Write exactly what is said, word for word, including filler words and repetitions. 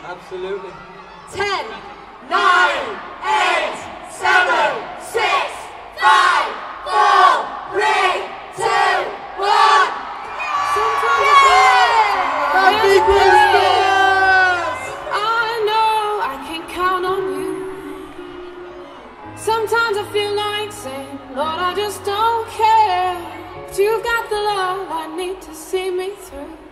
Absolutely. Ten, nine, eight, seven, six, five, four, three, two, one. Happy Christmas! I know I can count on you. Sometimes I feel like saying, Lord, I just don't care. But you've got the love I need to see me through.